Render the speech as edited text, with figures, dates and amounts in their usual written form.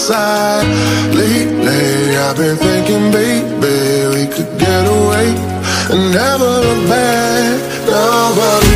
side. Lately I've been thinking, baby, we could get away and never look back. No, but